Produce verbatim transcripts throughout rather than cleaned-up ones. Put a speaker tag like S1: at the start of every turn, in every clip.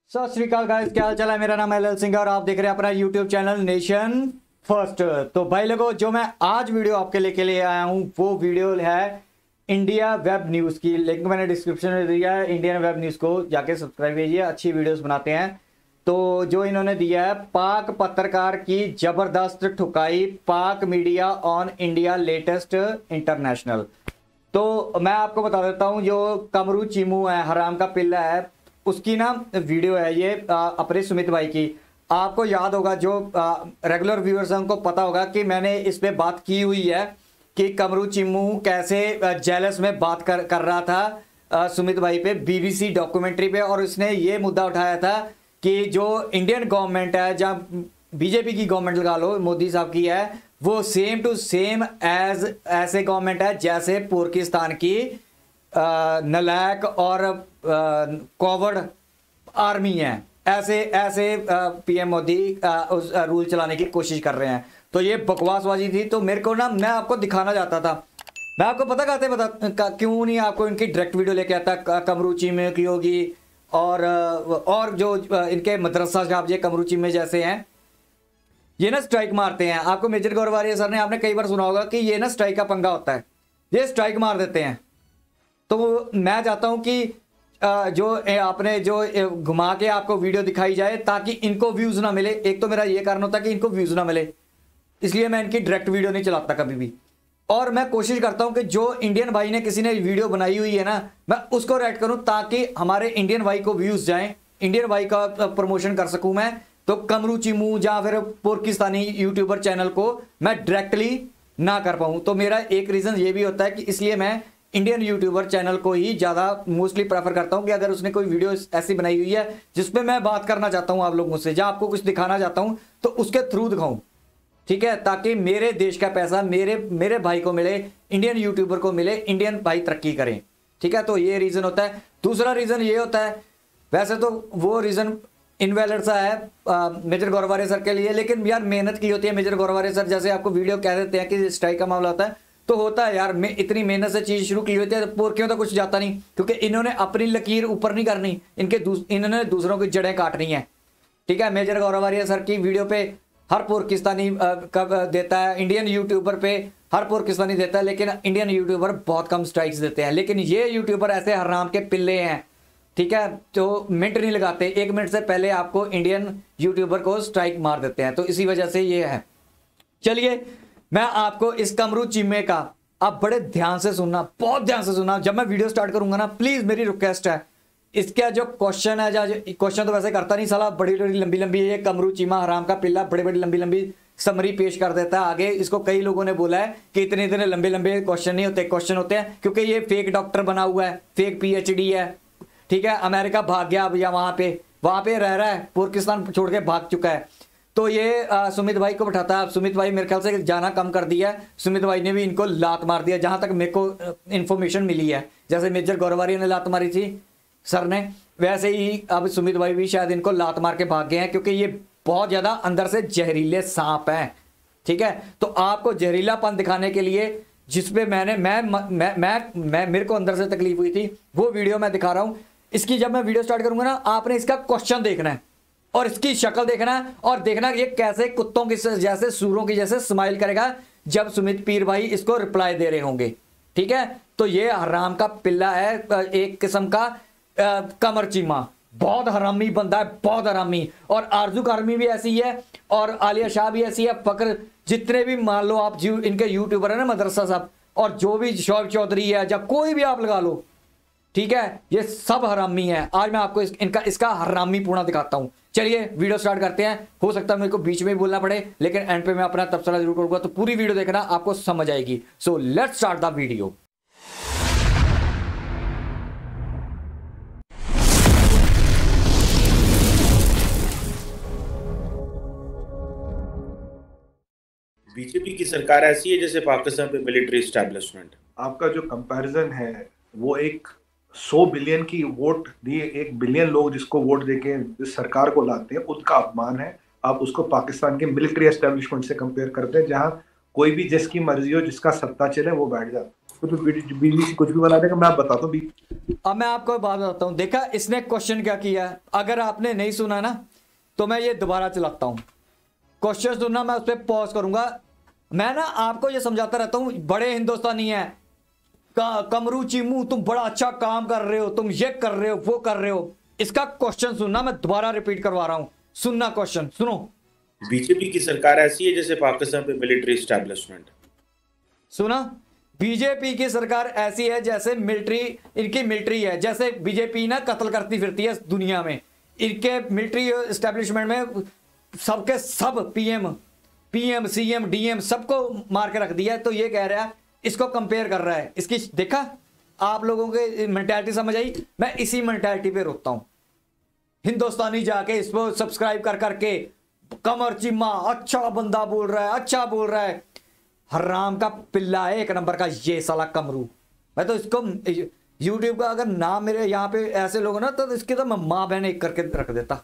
S1: सत श्री अकाल गाइस, क्या हाल चाल है। मेरा नाम है एल एल सिंह और आप देख रहे हैं अपना यूट्यूब चैनल नेशन फर्स्ट। तो भाई लोगों, जो मैं आज वीडियो आपके लेके ले आया हूं वो वीडियो है इंडिया वेब न्यूज़ की। लिंक मैंने डिस्क्रिप्शन में दिया है, इंडियन वेब न्यूज़ को जाके सब्सक्राइब कीजिए, अच्छी वीडियोस बनाते हैं। तो जो इन्होंने दिया है, पाक पत्रकार की जबरदस्त ठुकाई, Pak media on India latest international. तो मैं आपको बता देता हूं, जो कमरू चिमू है, हराम का पिल्ला है, उसकी ना वीडियो है ये आ, अपने सुमित भाई की। आपको याद होगा, जो रेगुलर व्यूअर्स हैं उनको पता होगा कि मैंने इस पे बात की हुई है कि कमरू चिमू कैसे जेलस में बात कर कर रहा था आ, सुमित भाई पे, बीबीसी डॉक्यूमेंट्री पे। और उसने ये मुद्दा उठाया था कि जो इंडियन गवर्नमेंट है, जहाँ बीजेपी की गवर्नमेंट लगा लो, मोदी साहब की है, वो सेम टू सेम एज ऐसे गवर्नमेंट है जैसे पाकिस्तान की नलायक और कॉवर्ड आर्मी है। ऐसे ऐसे पीएम मोदी उस रूल चलाने की कोशिश कर रहे हैं। तो ये बकवासबाजी थी। तो मेरे को ना, मैं आपको दिखाना चाहता था, मैं आपको पता कहते बता क्यों नहीं आपको इनकी डायरेक्ट वीडियो लेके आता, कमरू चीमे की होगी और और जो इनके मदरसा साहब ये कमरू चीमे जैसे हैं, ये ना स्ट्राइक मारते हैं। आपको मेजर गौरवारिया सर ने, आपने कई बार सुना होगा कि ये ना स्ट्राइक का पंगा होता है, ये स्ट्राइक मार देते हैं। तो मैं चाहता हूं कि जो आपने जो घुमा के आपको वीडियो दिखाई जाए ताकि इनको व्यूज ना मिले। एक तो मेरा ये कारण होता है कि इनको व्यूज ना मिले, इसलिए मैं इनकी डायरेक्ट वीडियो नहीं चलाता कभी भी। और मैं कोशिश करता हूं कि जो इंडियन भाई ने किसी ने वीडियो बनाई हुई है ना, मैं उसको रेड करूं ताकि हमारे इंडियन भाई को व्यूज जाएं, इंडियन भाई का प्रमोशन कर सकूं मैं। तो कमरू चिमू या फिर पाकिस्तानी यूट्यूबर चैनल को मैं डायरेक्टली ना कर पाऊं। तो मेरा एक रीजन ये भी होता है कि इसलिए मैं इंडियन यूट्यूबर चैनल को ही ज्यादा मोस्टली प्रेफर करता हूं कि अगर उसने कोई वीडियो ऐसी बनाई हुई है जिसपे मैं बात करना चाहता हूं आप लोगों से, जहां आपको कुछ दिखाना चाहता हूं, तो उसके थ्रू दिखाऊं, ठीक है, ताकि मेरे देश का पैसा मेरे मेरे भाई को मिले, इंडियन यूट्यूबर को मिले, इंडियन भाई तरक्की करें, ठीक है। तो ये रीजन होता है। दूसरा रीजन ये होता है, वैसे तो वो रीजन इनवैलिड सा है मेजर गौरवारे सर के लिए, लेकिन यार मेहनत की होती है मेजर गौरवारे सर। जैसे आपको वीडियो कह देते हैं कि स्ट्राइक का मामला होता है, तो होता है यार, मैं इतनी मेहनत से चीज शुरू की होती है, पोरखियों तो कुछ जाता नहीं, क्योंकि इन्होंने अपनी लकीर ऊपर नहीं करनी, इनके दूस, इन्होंने दूसरों की जड़ें काटनी है, ठीक है। मेजर गौरवारिया सर की वीडियो पे हर पाकिस्तानी कब देता है, इंडियन यूट्यूबर पे हर पाकिस्तानी देता है, लेकिन इंडियन यूट्यूबर बहुत कम स्ट्राइक्स देते हैं। लेकिन ये यूट्यूबर ऐसे हराम के पिल्ले हैं, ठीक है, तो मिनट नहीं लगाते, एक मिनट से पहले आपको इंडियन यूट्यूबर को स्ट्राइक मार देते हैं। तो इसी वजह से ये है। चलिए, मैं आपको इस कमरू चिम्मे का, आप बड़े ध्यान से सुनना, बहुत ध्यान से सुनना। जब मैं वीडियो स्टार्ट करूंगा ना, प्लीज मेरी रिक्वेस्ट है, इसका जो क्वेश्चन है, जो क्वेश्चन तो वैसे करता नहीं साला, बड़ी बड़ी लंबी लंबी, ये कमरू चीमा हराम का पिल्ला बड़ी बड़ी लंबी लंबी समरी पेश कर देता है आगे। इसको कई लोगों ने बोला है कि इतने इतने लंबे लंबे क्वेश्चन नहीं होते, क्वेश्चन होते हैं क्योंकि ये फेक डॉक्टर बना हुआ है, फेक पीएचडी है, ठीक है, अमेरिका भाग गया अब, या वहां पे वहां पे रह रहा है, पाकिस्तान छोड़ के भाग चुका है। तो ये आ, सुमित भाई को बैठाता है। सुमित भाई मेरे ख्याल से जाना कम कर दिया है, सुमित भाई ने भी इनको लात मार दिया, जहां तक मेरे को इन्फॉर्मेशन मिली है। जैसे मेजर गौरवारिया ने लात मारी थी सर ने, वैसे ही अब सुमित भाई भी शायद इनको लात मार के भाग गए हैं, क्योंकि ये बहुत ज्यादा अंदर से जहरीले सांप हैं, ठीक है। तो आपको जहरीलापन दिखाने के लिए, जिसपे मैंने मैं मैं मैं, मैं मेरे को अंदर से तकलीफ हुई थी, वो वीडियो मैं दिखा रहा हूं। इसकी जब मैं वीडियो स्टार्ट करूंगा ना, आपने इसका क्वेश्चन देखना है और इसकी शक्ल देखना है, और देखना ये कैसे कुत्तों की जैसे, सूरों की जैसे स्माइल करेगा जब सुमित पीर भाई इसको रिप्लाई दे रहे होंगे, ठीक है। तो ये हराम का पिल्ला है, एक किस्म का कमर चीमा, बहुत हरामी बंदा है, बहुत हरामी। और आरजू कार्मी भी ऐसी है, और आलिया शाह भी ऐसी है, फकर, जितने भी मान लो आप जी इनके यूट्यूबर है ना, मदरसा साहब, और जो भी शोएब चौधरी है, जब कोई भी आप लगा लो, ठीक है, ये सब हरामी है। आज मैं आपको इस, इनका इसका हरामी पूर्णा दिखाता हूं। चलिए वीडियो स्टार्ट करते हैं। हो सकता है मेरे को बीच में ही बोलना पड़े, लेकिन एंड पे मैं अपना तबसरा जरूर करूंगा, तो पूरी वीडियो देखना, आपको समझ आएगी। So let's start the video.
S2: BJP की सरकार ऐसी है जैसे पाकिस्तान पे मिलिट्री एस्टैब्लिशमेंट।
S3: आपका जो कंपैरिजन है वो एक सौ बिलियन की वोट दिए, एक बिलियन लोग जिसको वोट देके इस सरकार को लाते हैं, उनका अपमान है। आप उसको पाकिस्तान के मिलिट्री एस्टैब्लिशमेंट से कंपेयर करते हैं, जहां कोई भी जिसकी मर्जी हो, जिसका सत्ता चले, वो बैठ जाता। तो बीबीसी कुछ भी बना देगा। मैं आप बताता हूँ।
S1: अब मैं आपको बात बताता हूँ, देखा इसने क्वेश्चन क्या किया है, अगर आपने नहीं सुना ना तो मैं ये दोबारा चलाता हूँ। क्वेश्चन सुनना, मैं उस पर पॉज करूंगा। मैं ना आपको ये समझाता रहता हूँ, बड़े हिंदुस्तानी है, कमरू चीमू तुम बड़ा अच्छा काम कर रहे हो, तुम ये कर रहे हो वो कर रहे हो। इसका क्वेश्चन सुनना, मैं दोबारा रिपीट करवा रहा हूं, सुनना क्वेश्चन सुनो।
S2: बीजेपी की सरकार ऐसी है जैसे पाकिस्तान पे मिलिट्री एस्टैब्लिशमेंट।
S1: सुना, बीजेपी की सरकार ऐसी है जैसे मिलिट्री, इनकी मिलिट्री है, जैसे बीजेपी ना कत्ल करती फिरती है दुनिया में, इनके मिलिट्री एस्टैब्लिशमेंट में सबके सब पीएम पीएम सीएम डीएम सबको मार के रख दिया है। तो ये कह रहा है, इसको कंपेयर कर रहा है, इसकी देखा आप लोगों के मेंटालिटी समझ आई। मैं इसी मेंटालिटी पे रोकता हूं, हिंदुस्तानी जाके इसको सब्सक्राइब कर करके कमर चिम्मा अच्छा बंदा बोल रहा है, अच्छा बोल रहा है, हराम का पिल्ला है एक नंबर का ये साला कमरू। मैं तो इसको यूट्यूब का अगर नाम मेरे यहाँ पे ऐसे लोग ना तो इसके तो मैं माँ बहन एक करके रख देता।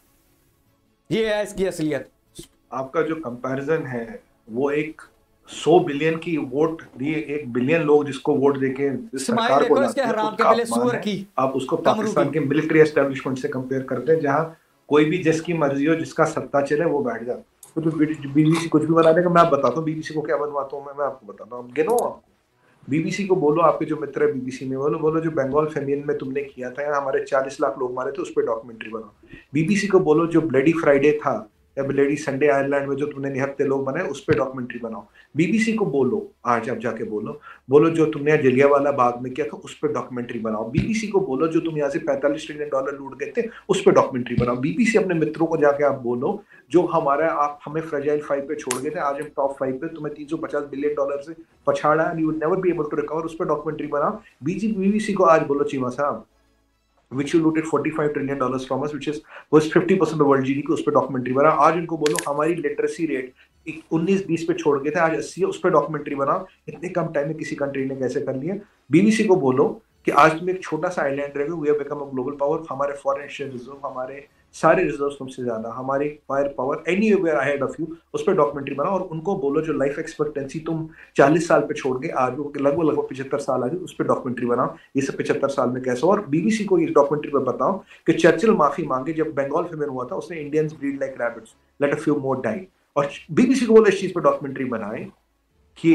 S1: ये है इसकी असलियत।
S3: आपका जो कंपैरिजन है वो एक सौ बिलियन की वोट दिए एक बिलियन लोग जिसको वोट देके सरकार को लाते हैं,
S1: हराम के पहले सुअर की
S3: आप उसको पाकिस्तान के मिलिट्री एस्टेब्लिशमेंट से कंपेयर करते हैं, जहां कोई भी जिसकी मर्जी हो, जिसका सत्ता चले वो बैठ जाता। तो बीबीसी कुछ भी बना देगा। मैं आप बताता हूँ बीबीसी को क्या बनवाता हूँ। मैं मैं आपको बताता हूँ, गिनो आपको। बीबीसी को बोलो, आपके जो मित्र है बीबीसी में, बोलो बोलो जो बंगाल फेमियन में तुमने किया था, यहाँ हमारे चालीस लाख लोग मारे थे, उस पर डॉक्यूमेंट्री बनाओ। बीबीसी को बोलो जो ब्लडी फ्राइडे था या ब्लडी संडे आयरलैंड में जो तुमने निहत्ते लोग बनाए, उस पर डॉक्यूमेंट्री बनाओ। बीबीसी को बोलो, आज आप जाके बोलो बोलो जो तुमने जलियांवाला बाग में किया था, उस पर डॉक्यूमेंट्री बनाओ। बीबीसी को बोलो जो तुम यहाँ से पैंतालीस ट्रिलियन डॉलर लूट गए थे, उस पर डॉक्यूमेंट्री बनाओ। बीबीसी अपने मित्रों को जाके आप बोलो जो हमारा आप हमें फ्रेजाइल फाइव पे छोड़ गए थे, आज हम टॉप फाइव पे, तुम्हें तीन सौ पचास बिलियन डॉलर से पछाड़ा, you would never be able to recover, उस पर डॉक्यूमेंट्री बनाओ। बीबीसी को आज बोलो चीमा साहब, which you looted forty-five trillion dollars from us, which is was fifty percent of world G D P, उस पे डॉक्यूमेंट्री बना। आज इनको बोलो हमारी लिटरेसी रेट उन्नीस बीस पे छोड़ गए थे, आज अस्सी है, उस पे डॉक्यूमेंट्री बनाओ। इतने कम टाइम में किसी कंट्री ने कैसे कर लिया। बीबीसी को बोलो कि आज तुम एक छोटा सा आइलैंड रह गए, we have become a global power, हमारे फॉरेन एक्सचेंज रिजर्व, हमारे सारे रिजर्व तुमसे ज्यादा, हमारी fire power anywhere ahead of you, उस पर डॉक्यूमेंट्री बनाओ। और उनको बोलो जो लाइफ एक्सपेक्टेंसी तुम चालीस साल पे छोड़ के आज लगभग लगभग पचहत्तर साल आ गई, उस पर डॉक्यूमेंट्री बनाओ, ये सब पचहत्तर साल में कैसे। और बीबीसी को ये डॉक्यूमेंट्री पर बताओ कि चर्चिल माफी मांगे जब बंगाल फेमियन हुआ था, उसने Indians breed like rabbits, let a few more die. और बीबीसी को बोलो इस चीज पर डॉक्यूमेंट्री बनाए कि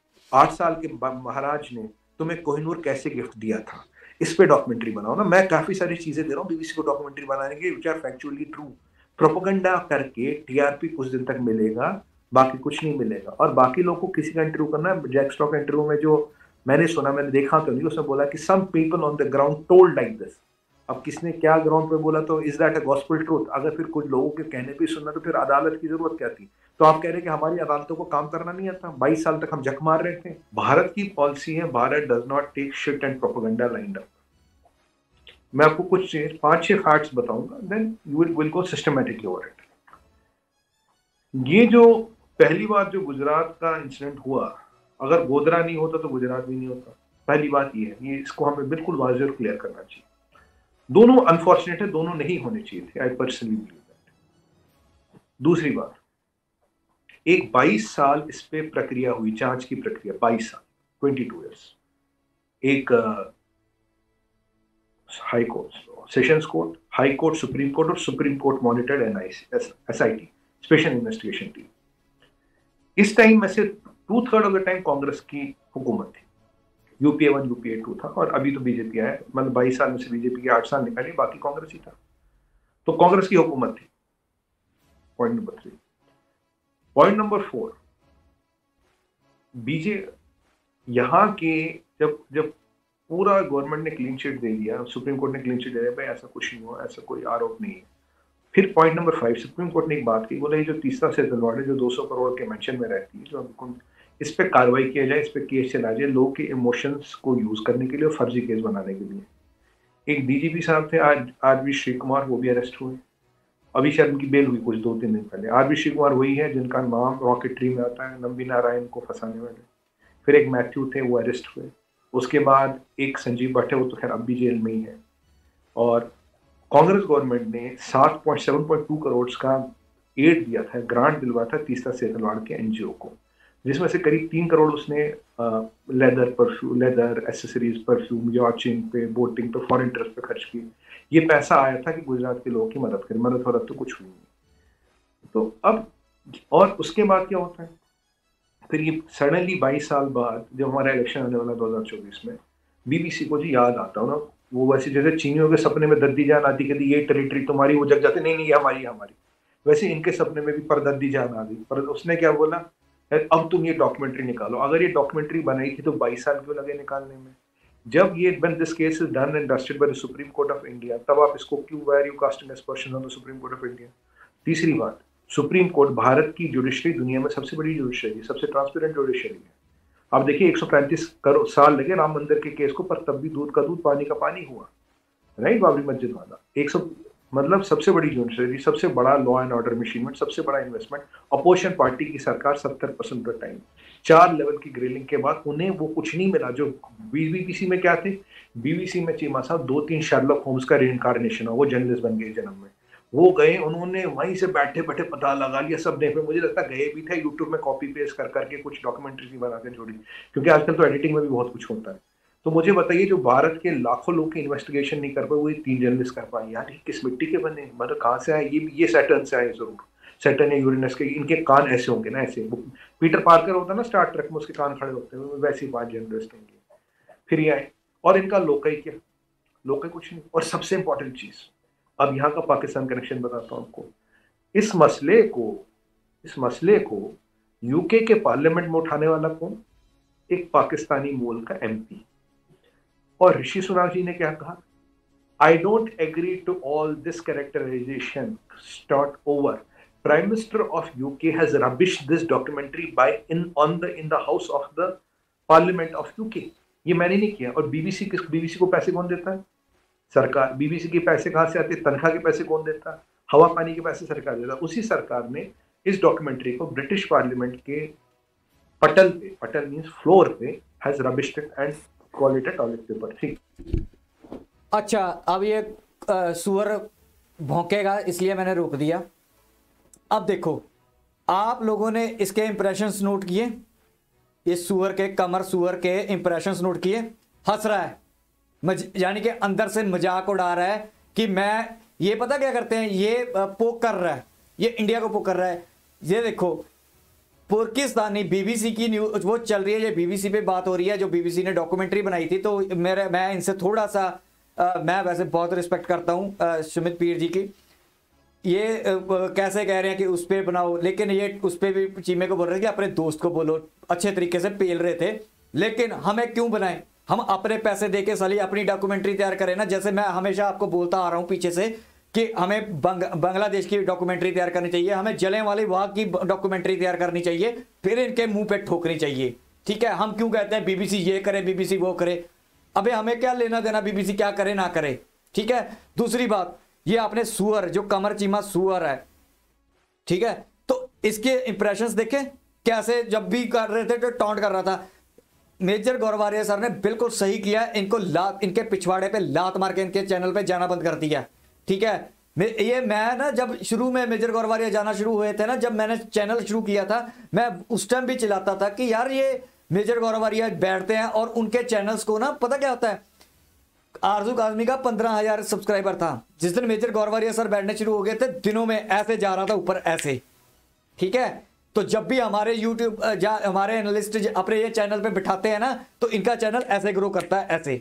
S3: आठ साल के महाराज ने तुम्हें कोहिनूर कैसे गिफ्ट दिया था, इस पे डॉक्यूमेंट्री बनाओ ना। मैं काफी सारी चीजें दे रहा हूँ बीबीसी को डॉक्यूमेंट्री बनाने के, which are factually true. Propaganda करके टीआरपी कुछ दिन तक मिलेगा, बाकी कुछ नहीं मिलेगा। और बाकी लोगों को किसी का इंटरव्यू करना है, जैक स्टॉक इंटरव्यू में जो मैंने सुना, मैंने देखा तो नहीं, उसने बोला कि some people on the ground told like this. अब किसने क्या ग्राउंड पे बोला, तो is that a gospel truth? अगर फिर कुछ लोगों के कहने पे सुनना तो फिर अदालत की जरूरत क्या थी? तो आप कह रहे हैं कि हमारी अदालतों को काम करना नहीं आता? बाईस साल तक हम जक मार रहे थे। भारत की पॉलिसी है, Bharat does not take shit and propaganda lined up. मैं आपको कुछ पांच छह फैक्ट्स बताऊंगा, then you will will go systematically over it. ये जो पहली बार जो गुजरात का इंसिडेंट हुआ, अगर गोधरा नहीं होता तो गुजरात भी नहीं होता। पहली बात ये है, ये इसको हमें बिल्कुल वाज़ेह और क्लियर करना चाहिए। दोनों अनफॉर्चुनेट है, दोनों नहीं होने चाहिए थे, आई पर्सनली बिलीव दैट। दूसरी बात, एक बाईस साल इस पे प्रक्रिया हुई, जांच की प्रक्रिया, बाईस साल, बाईस इयर्स। एक high court, sessions court, high court, supreme court, और supreme court monitored SIT, special investigation team. इस टाइम में से two third of the time Congress की हुकूमत थी, यूपीए वन यूपीए टू था, और अभी तो बीजेपी आया, मतलब बाईस साल में से बीजेपी के आठ साल निकाले, बाकी कांग्रेस ही था। तो कांग्रेस की हुकूमत थी, point number three. Point number four, बीजे यहां के जब जब पूरा गवर्नमेंट ने क्लीन चिट दे दिया, सुप्रीम कोर्ट ने क्लीन चिट दे दिया, भाई ऐसा कुछ नहीं हुआ, ऐसा कोई आरोप नहीं है। फिर point number five, supreme court ने एक बात की, बोला ये जो तीसरा से तलवाड़ है जो दो सौ करोड़ के मेंशन में रहती है, जो इस पे कार्रवाई किया जाए, इस पे केस चला जाए, लोगों के इमोशंस को यूज करने के लिए और फर्जी केस बनाने के लिए। एक डीजीपी साहब थे, आज आज भी श्री कुमार, वो भी अरेस्ट हुए। अभी शायद उनकी बेल हुई कुछ दो तीन दिन पहले। आज भी श्री कुमार वही है जिनका नाम रॉकेटरी में आता है, नंबी नारायण को फंसाने वाले। फिर एक मैथ्यू थे, वो अरेस्ट हुए। उसके बाद एक संजीव भट्ट है, वो तो खैर अब भी जेल में ही है। और कांग्रेस गवर्नमेंट ने सात point seven point two crore का एड दिया था, ग्रांट दिलवा था तीसरा से तलवाड़ के एनजीओ को। जिसमें से करीब तीन करोड़ उसने leather perfume, leather accessories, perfume, yachting पे, बोटिंग पे, फॉरेन ट्रिप पे खर्च की। ये पैसा आया था कि गुजरात के लोगों की मदद करें, मदद वदद तो कुछ हुई नहीं। तो अब और उसके बाद क्या होता है, फिर ये सडनली बाईस साल बाद जब हमारा इलेक्शन आने वाला दो हज़ार चौबीस में, बीबीसी को जी याद आता हो ना, वो वैसे जैसे चीनियों के सपने में दद्दी जान आती, कहती ये टेरिटरी तुम्हारी, वो जग जाते नहीं नहीं ये हमारी हमारी, वैसे इनके सपने में भी परदद्दी जान आ गई। पर उसने क्या बोला, अब तुम ये डॉक्यूमेंट्री निकालो। अगर ये डॉक्यूमेंट्री बनाई थी तो बाईस साल क्यों लगे निकालने में? जब ये when this case is done and dusted by the supreme court of India, तब आप इसको क्यों, why are you casting aspersion on the supreme court of India? तीसरी बात, सुप्रीम कोर्ट भारत की जुडिशरी दुनिया में सबसे बड़ी जुडिशरी, सबसे ट्रांसपेरेंट जुडिशरी है। आप देखिए एक सौ पैंतीस करोड़ साल लगे राम मंदिर के केस को, पर तब भी दूध का दूध पानी का पानी हुआ, राइट? बाबरी मस्जिद वाला एक सौ, मतलब सबसे बड़ी जुडिशरी, सबसे बड़ा लॉ एंड ऑर्डर मशीनमेंट, सबसे बड़ा इन्वेस्टमेंट, अपोजिशन पार्टी की सरकार सत्तर परसेंट ऑफ टाइम, चार लेवल की ग्रिलिंग के बाद उन्हें वो कुछ नहीं मिला जो बीबीसी में क्या थे। बीबीसी में चीमा साहब दो तीन शर्लॉक होम्स का रीइंकार्नेशन हो, वो जर्नलिस्ट बन गए जन्म में। वो गए, उन्होंने वहीं से बैठे बैठे पता लगा लिया सब देखने, मुझे लगता है गए भी थे यूट्यूब में कॉपी पेस्ट कर करके कुछ डॉक्यूमेंट्री बना के जोड़ी, क्योंकि आजकल तो एडिटिंग में भी बहुत कुछ होता है। तो मुझे बताइए जो भारत के लाखों लोग की इन्वेस्टिगेशन नहीं कर पाए, वो तीन जर्नलिस्ट कर पाए। यार ये किस मिट्टी के बने, मतलब कहाँ से आए? ये ये सैटर्न से आए जरूर, सैटर्न या यूरेनस के, इनके कान ऐसे होंगे ना, ऐसे पीटर पार्कर होता है ना स्टार ट्रेक में, उसके कान खड़े होते हैं, वैसे ही पांच जर्नलिस्ट होंगे। फिर ये आए और इनका लोकई क्या, लोकई कुछ नहीं। और सबसे इंपॉर्टेंट चीज, अब यहाँ का पाकिस्तान कनेक्शन बताता हूँ आपको। इस मसले को इस मसले को यूके के पार्लियामेंट में उठाने वाला कौन? एक पाकिस्तानी मूल का एमपी। और ऋषि सुनाक जी ने क्या कहा, I don't agree to all this characterisation, start over. Prime minister of UK has rubbished this documentary by in on the in the house of the parliament of UK. ये मैंने नहीं किया। और बीबीसी किस बीबीसी को पैसे कौन देता है? सरकार। बीबीसी के पैसे कहां से आते हैं? तनख्वाह के पैसे कौन देता है? हवा पानी के पैसे सरकार देता है। उसी सरकार ने इस डॉक्यूमेंट्री को ब्रिटिश पार्लियामेंट के पटल पे, पटल मींस फ्लोर पे, has rubbished it and call it a toilet paper. ठीक।
S1: अच्छा, अब ये आ, सुअर भौंकेगा इसलिए मैंने रोक दिया। अब देखो, आप लोगों ने इसके इंप्रेशंस नोट किए, इस सुअर के, कमर सुअर के इंप्रेशंस नोट किए। हंस रहा है, यानी कि अंदर से मजाक उड़ा रहा है कि मैं, ये पता क्या करते हैं, ये पोक कर रहा है, ये इंडिया को पोक कर रहा है। ये देखो, पाकिस्तानी बीबीसी की न्यूज वो चल रही है, ये बीबीसी पे बात हो रही है, जो बीबीसी ने डॉक्यूमेंट्री बनाई थी। तो मेरे मैं इनसे थोड़ा सा आ, मैं वैसे बहुत रिस्पेक्ट करता हूँ सुमित पीर जी की। ये आ, कैसे कह रहे हैं कि उस पर बनाओ, लेकिन ये उस पर भी चीमे को बोल रहे थे कि अपने दोस्त को बोलो, अच्छे तरीके से पेल रहे थे। लेकिन हमें क्यों बनाए? हम अपने पैसे देके साली अपनी डॉक्यूमेंट्री तैयार करें ना। जैसे मैं हमेशा आपको बोलता आ रहा हूं पीछे से कि हमें बंग, बांग्लादेश की डॉक्यूमेंट्री तैयार करनी चाहिए, हमें जलियांवाला बाग की डॉक्यूमेंट्री तैयार करनी चाहिए, फिर इनके मुंह पे ठोकनी चाहिए। ठीक है, हम क्यों कहते हैं बीबीसी ये करे, बीबीसी वो करे? अबे हमें क्या लेना देना बीबीसी क्या करे ना करे। ठीक है। दूसरी बात, ये आपने सुअर, जो कमर चीमा सुअर है, ठीक है, तो इसके इंप्रेशंस देखे कैसे, जब भी कर रहे थे तो टॉन्ट कर रहा था। मेजर गौरवारिया सर ने बिल्कुल सही किया, इनको लात, इनके पिछवाड़े पे लात मार के इनके चैनल पे जाना बंद कर दिया। ठीक है, ये मैं ना जब शुरू में मेजर गौरवारिया जाना शुरू हुए थे ना, जब मैंने चैनल शुरू किया था, मैं उस टाइम भी चिल्लाता था कि यार ये मेजर गौरवारिया बैठते हैं और उनके चैनल्स को ना, पता क्या होता है, आरजू काजमी का पंद्रह हजार सब्सक्राइबर था। जिस दिन मेजर गौरवारिया सर बैठने शुरू हो गए थे, दिनों में ऐसे जा रहा था ऊपर ऐसे। ठीक है, तो जब भी हमारे यूट्यूब हमारे एनालिस्ट अपने ये चैनल पे बिठाते हैं ना, तो इनका चैनल ऐसे ग्रो करता है, ऐसे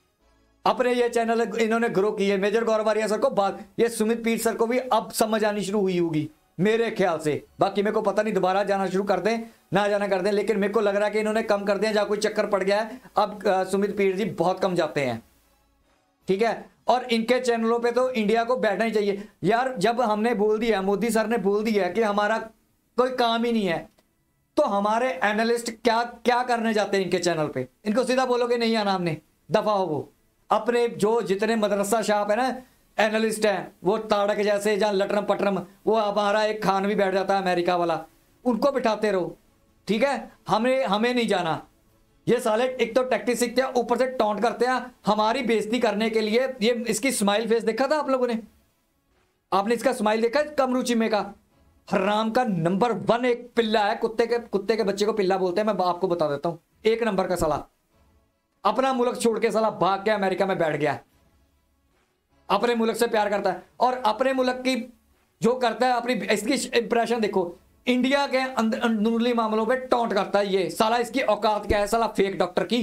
S1: अपने ये चैनल इन्होंने ग्रो किए। मेजर गौरवारिया सर को बात, ये सुमित पीर सर को भी अब समझ आनी शुरू हुई होगी मेरे ख्याल से। बाकी मेरे को पता नहीं, दोबारा जाना शुरू कर दें ना जाना कर दें, लेकिन मेरे को लग रहा है कि इन्होंने कम कर दिया, जहाँ कोई चक्कर पड़ गया है। अब आ, सुमित पीर जी बहुत कम जाते हैं। ठीक है, और इनके चैनलों पे तो इंडिया को बैठना ही चाहिए यार। जब हमने बोल दिया, मोदी सर ने बोल दिया कि हमारा कोई काम ही नहीं है, तो हमारे एनालिस्ट क्या क्या करने जाते हैं इनके चैनल पे? इनको सीधा बोलोगे नहीं आना, हमने दफा हो। वो अपने जो जितने मदरसा शाप है ना, एनालिस्ट हैं, वो ताड़क जैसे जहाँ लटरम पटरम, वो हमारा एक खान भी बैठ जाता है अमेरिका वाला, उनको बिठाते रहो। ठीक है, हमें हमें नहीं जाना। ये साले एक तो टैक्टिक सीखते हैं, ऊपर से टॉन्ट करते हैं हमारी बेइज्जती करने के लिए। ये इसकी स्माइल फेस देखा था आप लोगों ने? आपने इसका स्माइल देखा कमरू चीमे का? हराम का नंबर वन एक पिल्ला है, कुत्ते के कुत्ते के बच्चे को पिल्ला बोलते हैं, मैं आपको बता देता हूं। एक नंबर का साला अपना मुल्क छोड़ के साला भाग के अमेरिका में बैठ गया। अपने मुल्क से प्यार करता है और अपने मुल्क की जो करता है अपनी, इसकी इंप्रेशन देखो, इंडिया के अंदर अंदरूनी मामलों पे टॉन्ट करता है ये साला। इसकी औकात क्या है साला फेक डॉक्टर की।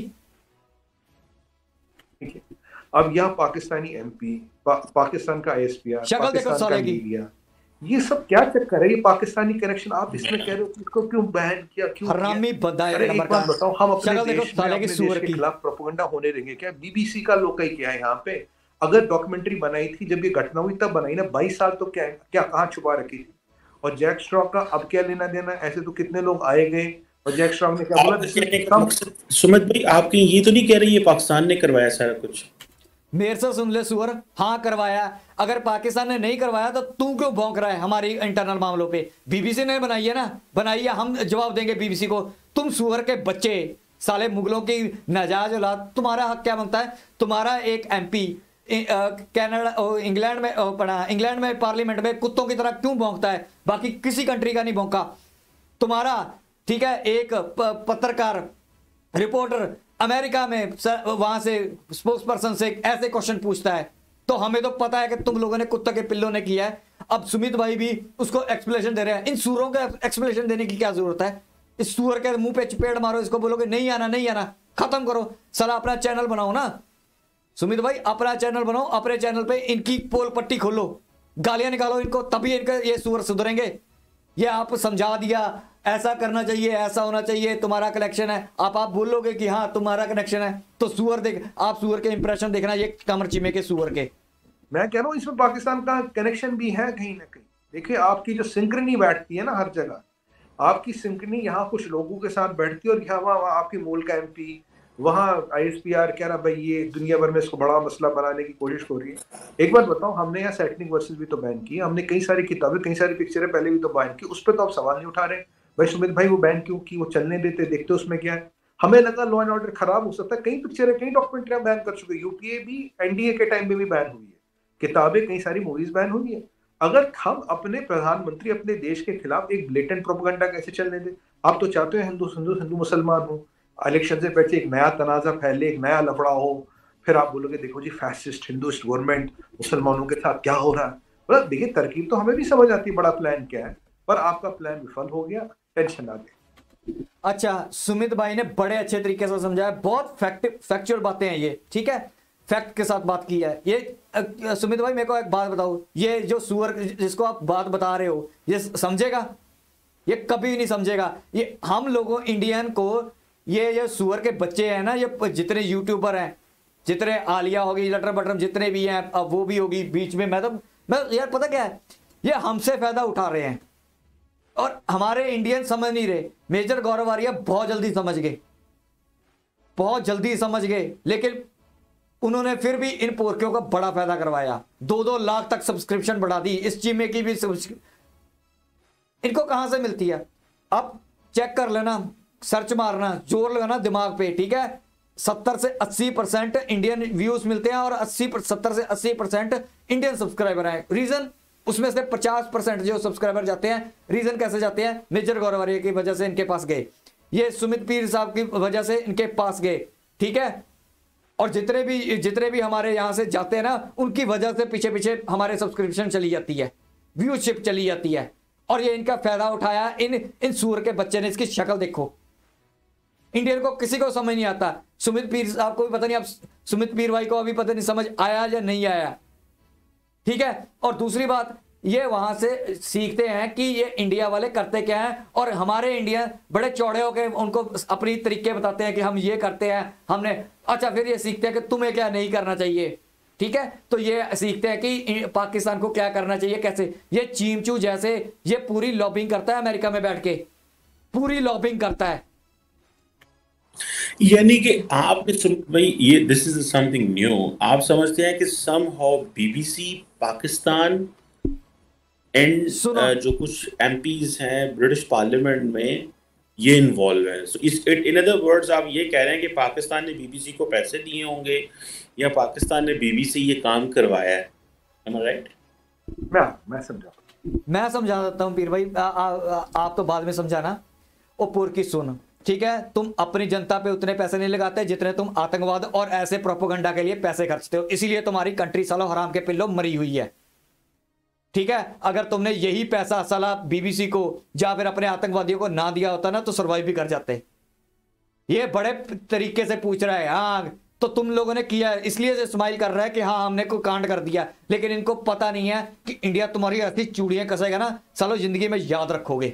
S3: अब यहाँ पाकिस्तानी एमपी, पा, पाकिस्तान का एएसपीआर,
S1: शक्ल देखो साले की,
S3: ये सब क्या चक्कर है? ये पाकिस्तानी कनेक्शन आप इसमें कह रहे हो, इसको क्यों बैन किया, क्यों
S1: हरामी बंदा है?
S3: एक बात बताओ, हम अपने
S1: शक्ल देखो
S3: देश में
S1: साले
S3: अपने
S1: की
S3: देश
S1: सूअर
S3: के
S1: की।
S3: खिलाफ प्रोपेगेंडा होने देंगे क्या? बीबीसी का लोग कहीं क्या है यहाँ पे? अगर डॉक्यूमेंट्री बनाई थी जब ये घटना हुई तब बनाई ना, बाईस साल तो क्या क्या कहाँ छुपा रखी थी? और जैक स्ट्रॉ का अब क्या लेना देना? ऐसे तो कितने लोग आए गए और जैक स्ट्रॉ ने क्या बोला?
S2: सुमित भाई आपकी ये तो नहीं कह रही है पाकिस्तान ने करवाया सारा कुछ?
S1: मेरे से सुन ले सुअर, हाँ करवाया। अगर पाकिस्तान ने नहीं करवाया तो तू क्यों भौंक रहा है हमारी इंटरनल मामलों पे? बीबीसी ने बनाई है ना, बनाई है, हम जवाब देंगे बीबीसी को। तुम सुअर के बच्चे साले मुगलों की नाजायज औलाद, तुम्हारा हक क्या बनता है? तुम्हारा एक एमपी कनाडा इंग्लैंड में पढ़ा, इंग्लैंड में पार्लियामेंट में कुत्तों की तरह क्यों भौंकता है? बाकी किसी कंट्री का नहीं भौंका तुम्हारा, ठीक है? एक पत्रकार रिपोर्टर अमेरिका में वहां से स्पोक्स पर्सन से ऐसे क्वेश्चन पूछता है, तो हमें तो पता है कि तुम लोगों ने कुत्ते के पिल्लों ने किया है। अब सुमित भाई भी उसको एक्सप्लेनेशन दे रहे हैं। इन सूरों का एक्सप्लेनेशन देने की क्या जरूरत है? इस सूअर के मुंह पे चपेट मारो, इसको बोलोगे नहीं आना नहीं आना, खत्म करो साला। अपना चैनल बनाओ ना सुमित भाई, अपना चैनल बनाओ, अपने चैनल पे इनकी पोल पट्टी खोलो, गालियां निकालो इनको, तभी इनका ये सूअर सुधरेंगे। ये आप समझा दिया ऐसा करना चाहिए, ऐसा होना चाहिए, तुम्हारा कनेक्शन है, आप आप बोलोगे कि हाँ तुम्हारा कनेक्शन है, तो सूअर देख, आप सूअर के इंप्रेशन देखना, ये कमर चिमे के सूअर के।
S3: मैं कह रहा हूँ इसमें पाकिस्तान का कनेक्शन भी है कहीं ना कहीं। देखिए आपकी जो सिंक्रनी बैठती है ना हर जगह, आपकी सिंक्रनी यहाँ कुछ लोगों के साथ बैठती है और यहाँ वहाँ आपकी मूल का एमपी, वहाँ आईएसपीआर कह रहा भाई ये दुनिया भर में इसको बड़ा मसला बनाने की कोशिश हो रही है। एक बात बताओ, हमने यहाँ सेटनिक वर्सेस भी तो बैन की, हमने कई सारी किताबें, कई सारी पिक्चरें पहले भी तो बैन की, उस पर तो आप सवाल नहीं उठा रहे। भाई सुमित भाई वो बैन क्यों की? वो चलने देते, देखते उसमें क्या है। हमें लगा लॉ एंड ऑर्डर खराब हो सकता है, कई पिक्चरें, कई डॉक्यूमेंट्री बैन कर चुके। यूपीए भी एनडीए के टाइम में भी बैन हुई है, किताबें, कई सारी मूवीज बैन हुई है। अगर हम अपने प्रधानमंत्री अपने देश के खिलाफ एक ब्लेटेंट प्रोपेगेंडा कैसे चलने दें? आप तो चाहते हो हिंदू हिंदू हिंदू मुसलमान हो, इलेक्शन से पहले एक नया तनाजा फैले, एक नया लफड़ा हो, फिर आप बोलोगे देखो जी फैसिस्ट हिंदुइस्ट गवर्नमेंट, मुसलमानों के साथ क्या हो रहा है। मतलब देखिए तरकीब तो हमें भी समझ आती है बड़ा प्लान क्या है, पर आपका प्लान विफल हो गया, टेंशन ना दे।
S1: अच्छा सुमित भाई ने बड़े अच्छे तरीके से समझाया, बहुत फैक्ट फैक्चुअल बातें हैं ये, ठीक है, फैक्ट के साथ बात की है ये। अ, सुमित भाई मेरे को एक बात बताओ, ये जो सुअर जिसको आप बात बता रहे हो ये समझेगा? ये कभी नहीं समझेगा। ये हम लोगों इंडियन को, ये ये सुअर के बच्चे हैं ना, ये जितने यूट्यूबर हैं, जितने आलिया होगी, लटर बटरम जितने भी हैं, अब वो भी होगी बीच में, मैं तो मैं यार पता क्या है, ये हमसे फायदा उठा रहे हैं और हमारे इंडियन समझ नहीं रहे। मेजर गौरव आर्या बहुत जल्दी समझ गए, बहुत जल्दी समझ गए, लेकिन उन्होंने फिर भी इन पोरकियों का बड़ा फायदा करवाया। दो दो लाख तक सब्सक्रिप्शन बढ़ा दी, इस चीमे की भी। इनको कहां से मिलती है? अब चेक कर लेना, सर्च मारना, जोर लगाना दिमाग पे, ठीक है? सत्तर से अस्सी परसेंट इंडियन व्यूज मिलते हैं और अस्सी सत्तर से अस्सी परसेंट इंडियन सब्सक्राइबर हैं। रीजन, उसमें से पचास परसेंट जो सब्सक्राइबर जाते हैं, रीजन कैसे जाते हैं? मेजर गौरव आर्या की वजह से इनके पास गए, ये सुमित पीर साहब की वजह से इनके पास गए, ठीक है? और जितने भी जितने भी हमारे यहां से जाते हैं ना, उनकी वजह से पीछे पीछे हमारे सब्सक्रिप्शन चली जाती है, व्यूशिप चली जाती है, और ये इनका फायदा उठाया इन इन सूर के बच्चे ने। इसकी शक्ल देखो, इंडियन को किसी को समझ नहीं आता। सुमित पीर साहब को भी पता नहीं, अब सुमित पीर भाई को अभी पता नहीं समझ आया या नहीं आया, ठीक है? और दूसरी बात, ये वहां से सीखते हैं कि ये इंडिया वाले करते क्या हैं, और हमारे इंडिया बड़े चौड़े होकर उनको अपनी तरीके बताते हैं कि हम ये करते हैं, हमने। अच्छा फिर ये सीखते हैं कि तुम्हें क्या नहीं करना चाहिए, ठीक है? तो ये सीखते हैं कि पाकिस्तान को क्या करना चाहिए, कैसे। ये चीमचू जैसे ये पूरी लॉबिंग करता है अमेरिका में बैठ के, पूरी लॉबिंग करता है।
S2: यानी कि आपने सुन भाई, ये दिस इज समथिंग न्यू। आप समझते हैं कि somehow BBC Pakistan and uh, जो कुछ एमपीज हैं ब्रिटिश पार्लियामेंट में, ये इन्वॉल्व है। so, इस इन अदर वर्ड्स आप ये कह रहे हैं कि पाकिस्तान ने बीबीसी को पैसे दिए होंगे या पाकिस्तान ने बीबीसी ये काम करवाया है। Am I right?
S3: मैं मैं समझा।
S1: मैं समझा देता हूं पीर भाई, आ, आ, आ, आप तो बाद में समझाना। ओ पुर की सुन, ठीक है, तुम अपनी जनता पे उतने पैसे नहीं लगाते जितने तुम आतंकवाद और ऐसे प्रोपोगंडा के लिए पैसे खर्चते हो, इसीलिए तुम्हारी कंट्री सालो हराम के पिल्लो मरी हुई है। ठीक है, अगर तुमने यही पैसा साला बीबीसी को या फिर अपने आतंकवादियों को ना दिया होता ना तो सर्वाइव भी कर जाते। ये बड़े तरीके से पूछ रहा है, हाँ तो तुम लोगों ने किया, इसलिए से स्माइल कर रहा है कि हाँ हमने कोई कांड कर दिया, लेकिन इनको पता नहीं है कि इंडिया तुम्हारी ऐसी चूड़ियां कसेगा ना सालो जिंदगी में याद रखोगे।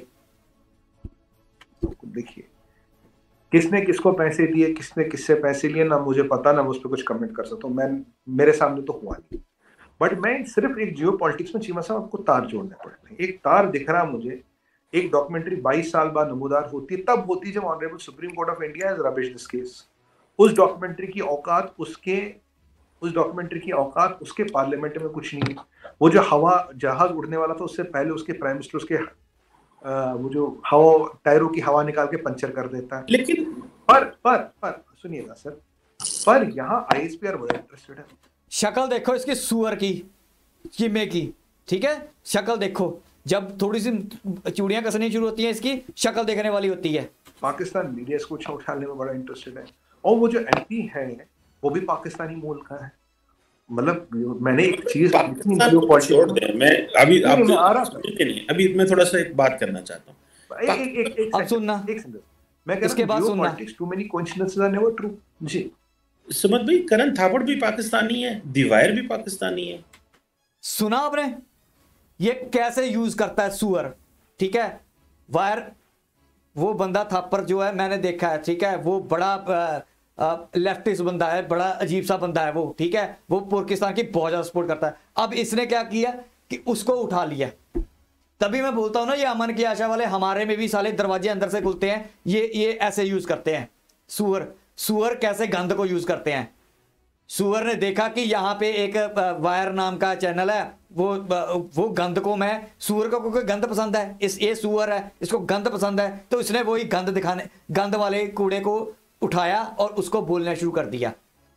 S3: देखिए किसने किसको पैसे दिए, किसने किससे पैसे लिए, ना मुझे पता, ना मैं उस पर कुछ कमेंट कर सकता हूँ। मैं मेरे सामने तो हुआ नहीं, बट मैं सिर्फ एक जियो पॉलिटिक्स में चीमा साहब आपको तार जोड़ने पड़ते हैं। एक तार दिख रहा मुझे, एक डॉक्यूमेंट्री बाईस साल बाद नमूदार होती है, तब होती है जब honourable supreme court of India has rubbish this case. उस डॉक्यूमेंट्री की औकात उसके उस डॉक्यूमेंट्री की औकात उसके पार्लियामेंट में कुछ नहीं है। वो जो हवा जहाज उड़ने वाला था उससे पहले उसके प्राइम मिनिस्टर उसके आ, वो जो हवा टायरों की हवा निकाल के पंचर कर देता है।
S2: लेकिन
S3: पर पर पर सुनिएगा सर, पर यहाँ आईएसपीआर बड़ा इंटरेस्टेड है।
S1: शक्ल देखो इसकी सुअर की, चीमे की, ठीक है, शक्ल देखो, जब थोड़ी सी चूड़ियां कसनी शुरू होती हैं इसकी शक्ल देखने वाली होती है।
S3: पाकिस्तान मीडिया इसको उछालने में बड़ा इंटरेस्टेड है, और वो जो एमपी है वो भी पाकिस्तानी मूल का है। मतलब मैंने एक चीज
S2: छोड़ दे, मैं अभी आप नहीं, अभी मैं थोड़ा सा एक बात करना चाहता हूँ।
S3: एक एक एक
S1: अब सुनना,
S3: एक सेकंड, मैं कह रहा हूँ politics too many coincidences are never true. जी
S2: सुमत भाई, करण थापड़ भी पाकिस्तानी है, दीवार भी पाकिस्तानी है। सुना
S1: आपने ये कैसे यूज करता है सुअर, ठीक है। वायर वो बंदा थापर जो है मैंने देखा है, ठीक है, वो बड़ा लेफ्टिस्ट बंदा है, बड़ा अजीब सा बंदा है वो, ठीक है, वो पाकिस्तान की बहुत ज्यादा सपोर्ट करता है। अब इसने क्या किया कि उसको उठा लिया। तभी मैं बोलता हूं ना ये अमन की आशा वाले हमारे में भी साले दरवाजे अंदर से खुलते हैं, ये ये ऐसे यूज करते हैं। सुअर सुअर कैसे गंद को यूज करते हैं। सुअर ने देखा कि यहाँ पे एक वायर नाम का चैनल है, वो वो गंद को, मैं सुअर को क्योंकि गंद पसंद है, इस ये सुअर है इसको गंद पसंद है, तो इसने वही गंद दिखाने, गंद वाले कूड़े को उठाया और उसको बोलना शुरू कर दिया।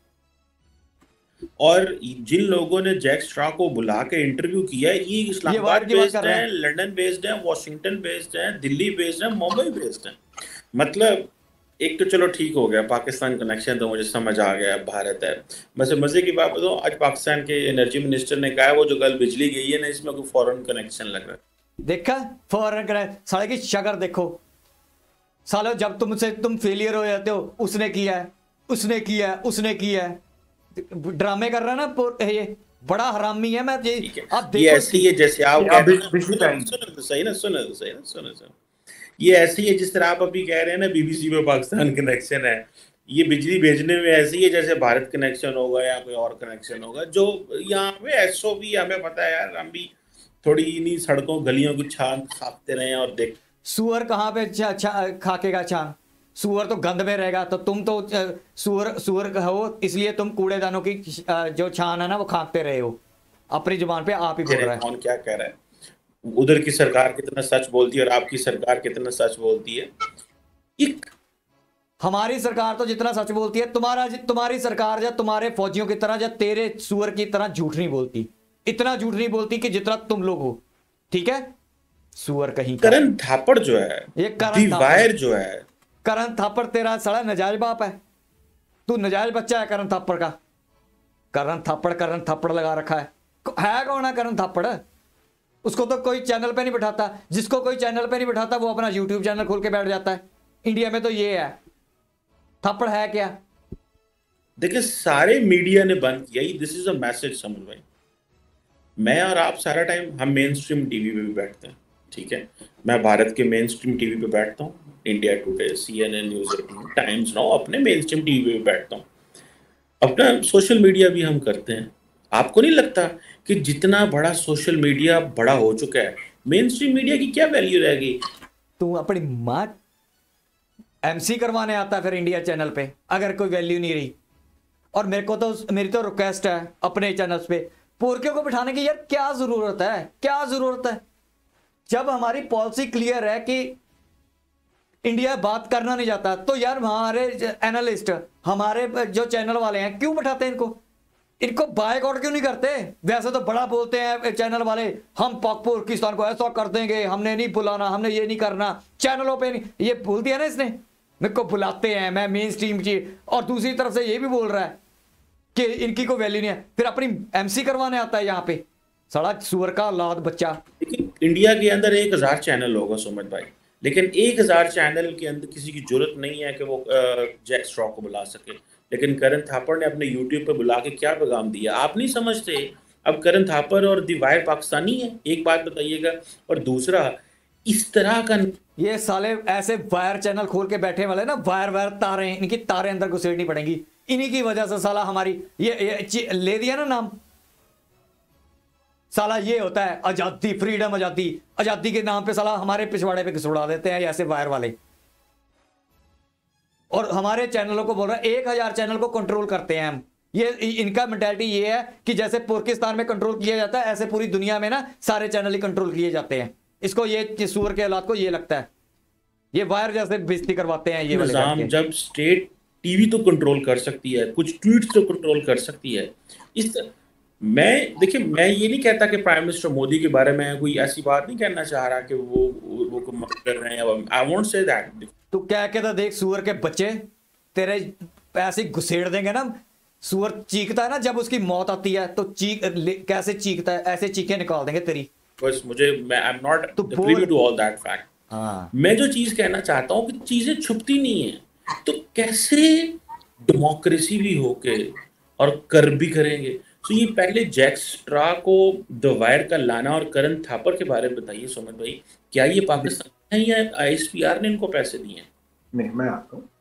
S2: और जिन लोगों ने जैक स्ट्रॉ को बुला के इंटरव्यू किया, ये इस्लामाबाद बेस्ड है, लंदन बेस्ड है, वॉशिंगटन बेस्ड है, दिल्ली बेस्ड है, मुंबई बेस्ड है। मतलब एक तो चलो ठीक हो गया, पाकिस्तान कनेक्शन तो मुझे समझ आ गया, भारत है। बस मजे की बात बताऊं, आज पाकिस्तान के एनर्जी मिनिस्टर ने कहा वो जो कल बिजली गई है ना, इसमें कोई फॉरेन कनेक्शन लग रहा है।
S1: देखा फॉरेन कनेक्शन, साले की शक्ल देखो सालो, जब तुमसे तुम फेलियर हो जाते हो, उसने किया है, उसने किया है, उसने किया है, ड्रामे कर रहा है ना ये, बड़ा हरामी है। मैं ये
S2: आप देखो, ये ऐसी है जैसे आप सही ना, सुनो सही ना, सुनो सुनो, ये ऐसी है जिस तरह आप अभी कह रहे हैं ना बीबीसी में पाकिस्तान कनेक्शन है, ये बिजली भेजने में ऐसी है जैसे भारत कनेक्शन होगा या कोई और कनेक्शन होगा। जो यहाँ पे एसओ भी हमें पता है यार, हम भी थोड़ी इन्हीं सड़कों गलियों की छान खाते रहे और देख।
S1: सुअर कहाँ पे खाकेगा छान, सुअर तो गंद में रहेगा। तो तुम तो सुअर सुअर हो, इसलिए तुम कूड़ेदानों की जो छान है ना वो खाते रहे हो। अपनी जुबान पे आप ही बोल रहे हैं।
S2: कौन क्या कह रहा है, उधर की सरकार कितना सच बोलती है और आपकी सरकार कितना सच बोलती है। एक
S1: हमारी सरकार तो जितना सच बोलती है, तुम्हारा तुम्हारी सरकार या तुम्हारे फौजियों की तरह या तेरे सुअर की तरह झूठ नहीं बोलती, इतना झूठ नहीं बोलती कि जितना तुम लोग हो, ठीक है। सुअर कहीं का।
S2: करण थापड़ जो है,
S1: ये
S2: दीवार जो है,
S1: करण थापड़ तेरा सड़ा नजायज बाप है, तू नजायज बच्चा है करण थापड़ का। करण थापड़ करण थापड़ लगा रखा है, है कौन है करण थापड़? उसको तो कोई चैनल पे नहीं बिठाता, जिसको कोई चैनल पे नहीं बिठाता वो अपना यूट्यूब चैनल खोल के बैठ जाता है। इंडिया में तो ये है, थापड़ है क्या?
S2: देखिए सारे मीडिया ने बंद किया, दिस इज अ मैसेज समझ भाई। मैं और आप सारा टाइम हम मेन स्ट्रीम टीवी पे भी बैठते हैं, ठीक है, मैं भारत के मेन स्ट्रीम टीवी पे बैठता हूँ, India Today, CNN News Eighteen, Times Now, अपने मेन स्ट्रीम टीवी पे भी बैठता हूँ। अपना सोशल मीडिया भी हम करते हैं। आपको नहीं लगता कि जितना बड़ा सोशल मीडिया बड़ा हो चुका है, मेन स्ट्रीम मीडिया की क्या वैल्यू रहेगी?
S1: तू अपनी मां एमसी करवाने आता है फिर इंडिया चैनल पे, अगर कोई वैल्यू नहीं रही। और मेरे को तो मेरी तो रिक्वेस्ट है अपने चैनल्स पे, पोरकियों को बिठाने की यार क्या जरूरत है, क्या जरूरत है? जब हमारी पॉलिसी क्लियर है कि इंडिया बात करना नहीं चाहता, तो यार हमारे एनालिस्ट, हमारे जो चैनल वाले हैं, क्यों बिठाते हैं इनको? इनको बायकॉट क्यों नहीं करते? वैसे तो बड़ा बोलते हैं चैनल वाले, हम पाकिस्तान को ऐसा कर देंगे, हमने नहीं बुलाना, हमने ये नहीं करना, चैनलों पे नहीं, ये बोल दिया ना इसने, मेरे को बुलाते हैं, मैं मेन स्ट्रीम की। और दूसरी तरफ से ये भी बोल रहा है कि इनकी कोई वैल्यू नहीं है, फिर अपनी एमसी करवाने आता है यहाँ पे, सड़ा सुअर का औलाद बच्चा।
S2: लेकिन इंडिया के अंदर एक हजार चैनल होगा सुमित भाई, लेकिन एक हजार चैनल के अंदर किसी की जरूरत नहीं है कि वो जैक स्ट्रॉ को बुला सके। लेकिन करण थापर ने अपने यूट्यूब पे बुला के क्या पैगाम दिया, आप नहीं समझते? अब करण थापर और दी वायर पाकिस्तानी है, एक बात बताइएगा। और दूसरा, इस तरह का
S1: ये साले ऐसे वायर चैनल खोल के बैठे वाले ना, वायर वायर तारे, इनकी तारे अंदर घुसेड़नी पड़ेंगी, इन्हीं की वजह से साला हमारी ये, ये ले दिया ना नाम, साला ये होता है आजादी, फ्रीडम, आजादी, आजादी के नाम पे साला हमारे पिछवाड़े पे घुसड़ा देते हैं ऐसे वायर वाले। और हमारे चैनलों को बोल रहा है एक हजार चैनल को कंट्रोल करते हैं हम। ये इनका मेंटालिटी ये है कि जैसे पाकिस्तान में कंट्रोल किया जाता है, ऐसे पूरी दुनिया में ना सारे चैनल ही कंट्रोल किए जाते हैं। इसको ये सूअर के औलाद को ये लगता है, ये वायर जैसे बेइज्जती करवाते हैं ये वाले।
S2: जब स्टेट टीवी तो कंट्रोल कर सकती है, कुछ ट्वीट्स तो कंट्रोल कर सकती है। इस मैं देखिए, मैं ये नहीं कहता कि प्राइम मिनिस्टर मोदी के बारे में कोई ऐसी बात नहीं कहना चाह रहा कि वो वो को कर रहे हैं, आई वोंट से दैट।
S1: तू क्या कहता, देख सूअर के बच्चे तेरे ऐसे घुसेड़ देंगे ना, सूअर चीखता है ना जब उसकी मौत आती है तो चीख कैसे चीखता है, ऐसे चीखें निकाल देंगे तेरी।
S2: बस मुझे, मैं I am not privy to all that fact.
S1: हाँ,
S2: मैं जो चीज कहना चाहता हूँ कि चीजें छुपती नहीं है, तो कैसे डेमोक्रेसी भी होके और कर भी करेंगे। तो ये पहले जैक स्ट्रॉ को द वायर का लाना और करण थापर के बारे में बताइए सुमित भाई, क्या ये पाकिस्तान है या आईएसपीआर ने इनको पैसे दिए हैं?
S3: नहीं, मैं आता हूँ।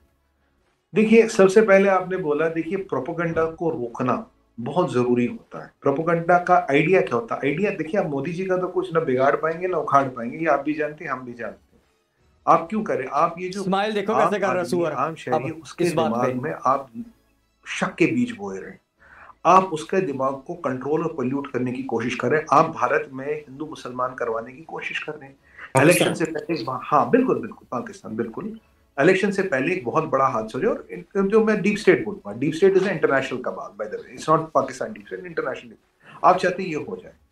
S3: देखिए, सबसे पहले आपने बोला, देखिए प्रोपेगेंडा को रोकना बहुत जरूरी होता है। प्रोपेगेंडा का आइडिया क्या होता है? आइडिया देखिए, आप मोदी जी का तो कुछ ना बिगाड़ पाएंगे ना उखाड़ पाएंगे, ये आप भी जानते हैं, हम भी जानते हैं। आप क्यों करें? आप ये जो
S1: स्माइल देखो कैसे कर रहा है सूअर,
S3: आम शहरी, उसके दिमाग में आप शक के बीज बोए रहे, आप उसके दिमाग को कंट्रोल और पोल्यूट करने की कोशिश करें। आप भारत में हिंदू मुसलमान करवाने की कोशिश कर रहे हैं। इलेक्शन से पहले, हाँ बिल्कुल बिल्कुल, पाकिस्तान बिल्कुल इलेक्शन से पहले एक बहुत बड़ा हादसा हो। और जो मैं डीप स्टेट बोलूंगा, deep state is international cabal, by the way, it's not Pakistan deep state, international. आप चाहते हैं ये हो जाए।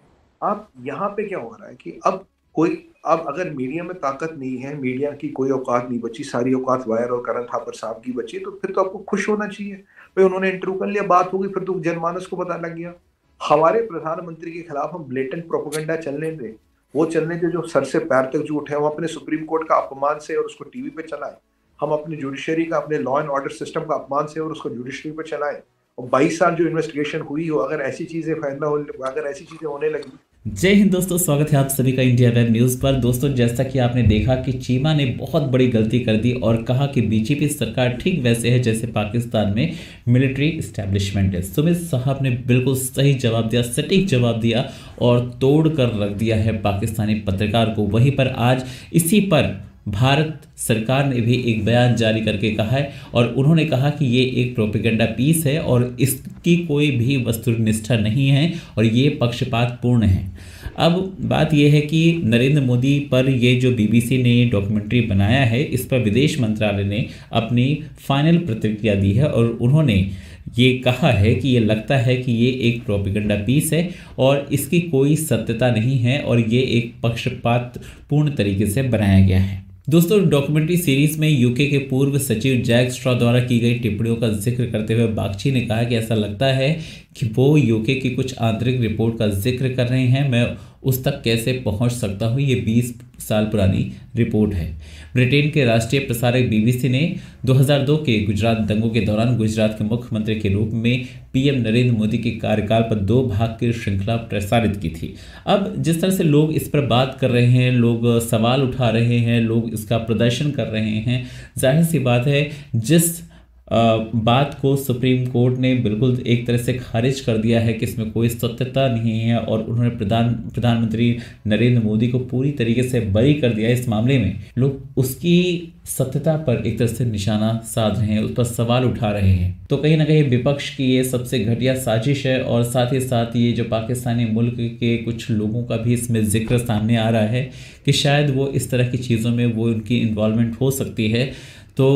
S3: आप यहाँ पे क्या हो रहा है कि अब कोई, अब अगर मीडिया में ताकत नहीं है, मीडिया की कोई औकात नहीं बची, सारी औकात वायर और करण थापर साहब की बची, तो फिर तो आपको खुश होना चाहिए भाई, उन्होंने इंटरव्यू कर लिया, बात हो गई, फिर तो जनमानस को पता लग गया। हमारे प्रधानमंत्री के खिलाफ हम ब्लेटेंट प्रोपेगेंडा चलने दें, वो चलने दे जो सर से पैर तक झूठ है। हम अपने सुप्रीम कोर्ट का अपमान से और उसको टीवी पे चलाएं, हम अपने जुडिशरी का, अपने लॉ एंड ऑर्डर सिस्टम का अपमान से और उसको जुडिशरी पे चलाएं। और बाईस साल जो इन्वेस्टिगेशन हुई हो, अगर ऐसी चीजें फैसला हो, अगर ऐसी चीजें होने लगी।
S4: जय हिंद दोस्तों, स्वागत है आप सभी का इंडिया वेब न्यूज़ पर। दोस्तों, जैसा कि आपने देखा कि चीमा ने बहुत बड़ी गलती कर दी और कहा कि बीजेपी सरकार ठीक वैसे है जैसे पाकिस्तान में मिलिट्री इस्टेब्लिशमेंट है। सुमित साहब ने बिल्कुल सही जवाब दिया, सटीक जवाब दिया और तोड़ कर रख दिया है पाकिस्तानी पत्रकार को। वहीं पर आज इसी पर भारत सरकार ने भी एक बयान जारी करके कहा है और उन्होंने कहा कि ये एक प्रोपेगेंडा पीस है और इसकी कोई भी वस्तुनिष्ठा नहीं है और ये पक्षपातपूर्ण है। अब बात यह है कि नरेंद्र मोदी पर ये जो बीबीसी ने डॉक्यूमेंट्री बनाया है, इस पर विदेश मंत्रालय ने अपनी फाइनल प्रतिक्रिया दी है और उन्होंने ये कहा है कि ये लगता है कि ये एक प्रोपेगेंडा पीस है और इसकी कोई सत्यता नहीं है और ये एक पक्षपातपूर्ण तरीके से बनाया गया है। दोस्तों, डॉक्यूमेंट्री सीरीज में यूके के पूर्व सचिव जैक स्ट्रॉ द्वारा की गई टिप्पणियों का जिक्र करते हुए बागची ने कहा कि ऐसा लगता है कि वो यूके की कुछ आंतरिक रिपोर्ट का जिक्र कर रहे हैं। मैं उस तक कैसे पहुंच सकता हूं? ये बीस साल पुरानी रिपोर्ट है। ब्रिटेन के राष्ट्रीय प्रसारक बीबीसी ने दो हज़ार दो के गुजरात दंगों के दौरान गुजरात के मुख्यमंत्री के रूप में पीएम नरेंद्र मोदी के कार्यकाल पर दो भाग की श्रृंखला प्रसारित की थी। अब जिस तरह से लोग इस पर बात कर रहे हैं, लोग सवाल उठा रहे हैं, लोग इसका प्रदर्शन कर रहे हैं, जाहिर सी बात है जिस बात को सुप्रीम कोर्ट ने बिल्कुल एक तरह से खारिज कर दिया है कि इसमें कोई सत्यता नहीं है और उन्होंने प्रधान प्रधानमंत्री नरेंद्र मोदी को पूरी तरीके से बरी कर दिया इस मामले में, लोग उसकी सत्यता पर एक तरह से निशाना साध रहे हैं, उस पर सवाल उठा रहे हैं। तो कहीं ना कहीं विपक्ष की ये सबसे घटिया साजिश है और साथ ही साथ ये जो पाकिस्तानी मुल्क के कुछ लोगों का भी इसमें जिक्र सामने आ रहा है कि शायद वो इस तरह की चीज़ों में वो उनकी इन्वॉल्वमेंट हो सकती है। तो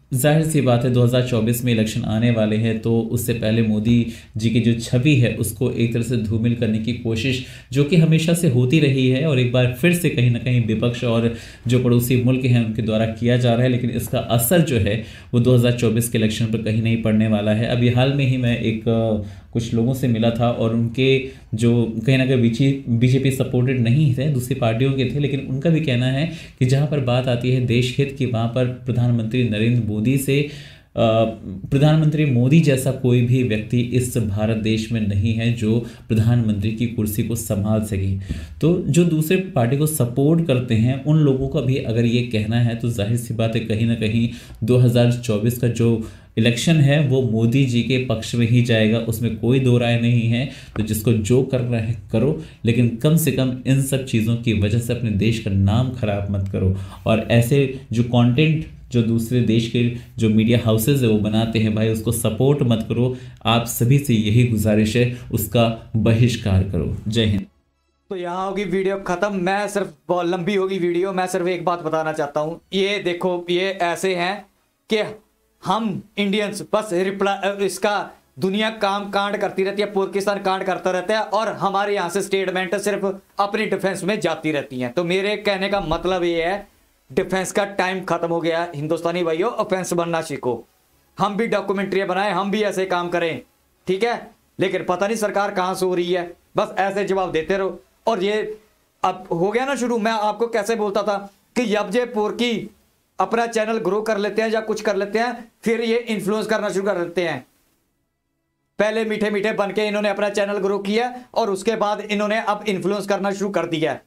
S4: जाहिर सी बात है दो हज़ार चौबीस में इलेक्शन आने वाले हैं, तो उससे पहले मोदी जी की जो छवि है उसको एक तरह से धूमिल करने की कोशिश जो कि हमेशा से होती रही है, और एक बार फिर से कहीं ना कहीं विपक्ष और जो पड़ोसी मुल्क हैं उनके द्वारा किया जा रहा है। लेकिन इसका असर जो है वो दो हज़ार चौबीस के इलेक्शन पर कहीं नहीं पड़ने वाला है। अभी हाल में ही मैं एक कुछ लोगों से मिला था और उनके जो कहीं ना कहीं बीची बीजेपी सपोर्टेड नहीं थे, दूसरी पार्टियों के थे, लेकिन उनका भी कहना है कि जहाँ पर बात आती है देश हित की वहाँ पर प्रधानमंत्री नरेंद्र मोदी से प्रधानमंत्री मोदी जैसा कोई भी व्यक्ति इस भारत देश में नहीं है जो प्रधानमंत्री की कुर्सी को संभाल सके। तो जो दूसरे पार्टी को सपोर्ट करते हैं उन लोगों का भी अगर ये कहना है तो जाहिर सी बात है कहीं ना कहीं दो हज़ार चौबीस का जो इलेक्शन है वो मोदी जी के पक्ष में ही जाएगा, उसमें कोई दो राय नहीं है। तो जिसको जो करना है करो, लेकिन कम से कम इन सब चीज़ों की वजह से अपने देश का नाम खराब मत करो। और ऐसे जो कंटेंट जो दूसरे देश के जो मीडिया हाउसेज है वो बनाते हैं भाई, उसको सपोर्ट मत करो। आप सभी से यही गुजारिश है, उसका बहिष्कार करो। जय हिंद।
S1: तो यहाँ होगी वीडियो खत्म। मैं सिर्फ बहुत लंबी होगी वीडियो, मैं सिर्फ एक बात बताना चाहता हूँ। ये देखो, ये ऐसे हैं कि हम इंडियंस बस रिप्लाई इसका दुनिया काम कांड करती रहती है, पाकिस्तान कांड करता रहता है, और हमारे यहाँ से स्टेटमेंट सिर्फ अपनी डिफेंस में जाती रहती हैं। तो मेरे कहने का मतलब ये है, डिफेंस का टाइम खत्म हो गया। हिंदुस्तानी भाइयों, ऑफेंस बनना सीखो। हम भी डॉक्यूमेंट्री बनाएं, हम भी ऐसे काम करें, ठीक है। लेकिन पता नहीं सरकार कहाँ सो रही है, बस ऐसे जवाब देते रहो। और ये अब हो गया ना शुरू। मैं आपको कैसे बोलता था कि जब जे पोरकी अपना चैनल ग्रो कर लेते हैं या कुछ कर लेते हैं, फिर ये इन्फ्लुएंस करना शुरू कर देते हैं। पहले मीठे मीठे बन के इन्होंने अपना चैनल ग्रो किया और उसके बाद इन्होंने अब इन्फ्लुएंस करना शुरू कर दिया।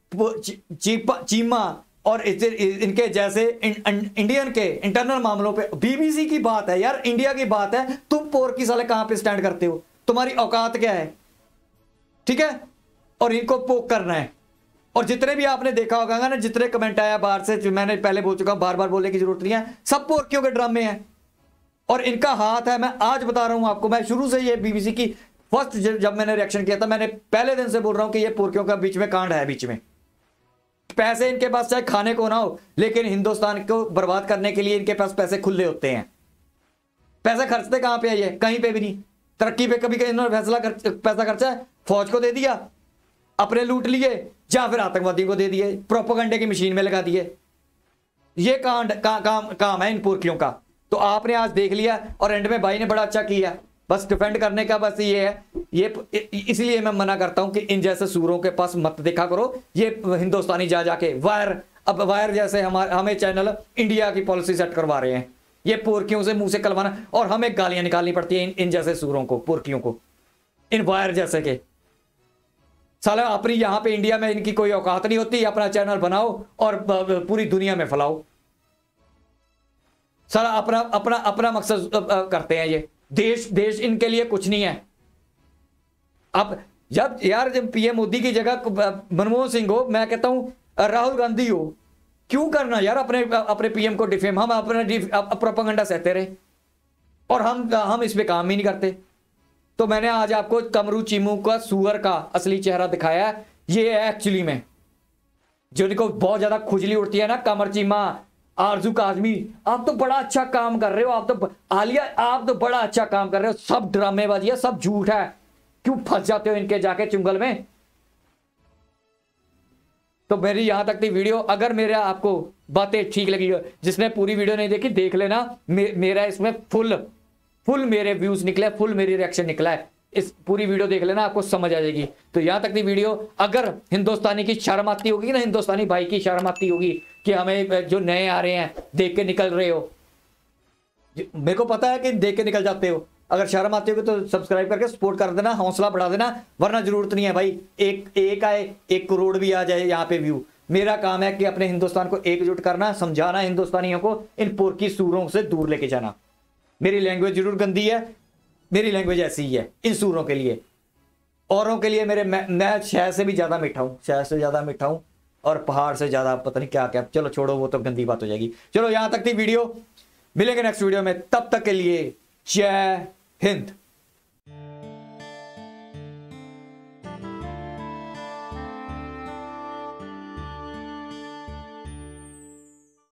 S1: चीपा चीमा और इनके जैसे इंडियन के इंटरनल मामलों पे बीबीसी की बात है यार, इंडिया की बात है। तुम पोरकी साले कहां पे स्टैंड करते हो? तुम्हारी औकात क्या है? ठीक है। और इनको पोक करना है। और जितने भी आपने देखा होगा ना, जितने कमेंट आया बाहर से, जो मैंने पहले बोल चुका हूं, बार बार बोलने की जरूरत नहीं है, सब पोरकियों के ड्रामे हैं और इनका हाथ है। मैं आज बता रहा हूं आपको, मैं शुरू से ये बीबीसी की फर्स्ट जब मैंने रिएक्शन किया था, मैंने पहले दिन से बोल रहा हूं कि ये पोरकियों का बीच में कांड है। बीच में पैसे इनके पास चाहे खाने को ना हो, लेकिन हिंदुस्तान को बर्बाद करने के लिए इनके पास पैसे खुले होते हैं। पैसे खर्चते कहां पे है ये? कहीं पे भी नहीं। तरक्की पे कभी इन्होंने फैसला खर्च, पैसा खर्चा है, फौज को दे दिया, अपने लूट लिए, या फिर आतंकवादी को दे दिए, प्रोपोगंडे की मशीन में लगा दिए। ये कांड का, काम काम है इन पोरकियों का। तो आपने आज देख लिया और एंड में भाई ने बड़ा अच्छा किया। बस डिफेंड करने का बस ये है। ये इसलिए मैं मना करता हूं कि इन जैसे सूरों के पास मत देखा करो। ये हिंदुस्तानी जा जाके वायर, अब वायर जैसे हमारे हमें चैनल इंडिया की पॉलिसी सेट करवा रहे हैं। ये पोरकियों से मुंह से कलवाना, और हमें गालियां निकालनी पड़ती है इन, इन जैसे सूरों को, पोरकियों को, इन वायर जैसे के। साला अपनी यहां पे इंडिया में इनकी कोई औकात नहीं होती। अपना चैनल बनाओ और पूरी दुनिया में फैलाओ। साला अपना अपना अपना मकसद करते हैं ये। देश देश इनके लिए कुछ नहीं है। अब जब यार जब पीएम मोदी की जगह मनमोहन सिंह हो, मैं कहता हूं राहुल गांधी हो, क्यों करना यार अपने अपने पीएम को डिफेम? हम अपने प्रोपेगेंडा सहते रहे और हम हम इस पे काम ही नहीं करते। तो मैंने आज आपको कमरू चीमू का सुअर का असली चेहरा दिखाया है। ये है एक्चुअली में, जिनको बहुत ज्यादा खुजली उठती है ना, कमर चीमा, आरजू काजमी, आप तो बड़ा अच्छा काम कर रहे हो। आप तो आलिया, आप तो बड़ा अच्छा काम कर रहे हो। सब ड्रामेबाजी है, सब झूठ है। क्यों फंस जाते हो इनके जाके चुंगल में? तो मेरी यहां तक थी वीडियो। अगर मेरा आपको बातें ठीक लगी हो, जिसने पूरी वीडियो नहीं देखी देख लेना। मे, मेरा इसमें फुल फुल मेरे व्यूज निकले, फुल मेरी रिएक्शन निकला है। इस पूरी वीडियो देख लेना, आपको समझ आ जाएगी। तो यहां तक थी वीडियो। अगर हिंदुस्तानी की शर्म आती होगी ना, हिंदुस्तानी भाई की शर्म आती होगी कि हमें जो नए आ रहे हैं देख के निकल रहे हो, मेरे को पता है कि देख के निकल जाते हो। अगर शर्म आती होगी तो सब्सक्राइब करके सपोर्ट कर देना, हौसला बढ़ा देना, वरना जरूरत नहीं है भाई एक एक आए एक करोड़ भी आ जाए यहाँ पे व्यू। मेरा काम है कि अपने हिंदुस्तान को एकजुट करना, समझाना हिंदुस्तानियों को, इन पोरकी सूरों से दूर लेके जाना। मेरी लैंग्वेज जरूर गंदी है, मेरी लैंग्वेज ऐसी ही है इन सूरों के लिए। औरों के लिए मेरे मैं, मैं शहर से भी ज्यादा मीठा हूं, शहर से ज्यादा मीठा हूं, और पहाड़ से ज्यादा पता नहीं क्या क्या। चलो छोड़ो, वो तो गंदी बात हो जाएगी। चलो यहां तक थी वीडियो, मिलेंगे नेक्स्ट वीडियो में। तब तक के लिए जय हिंद।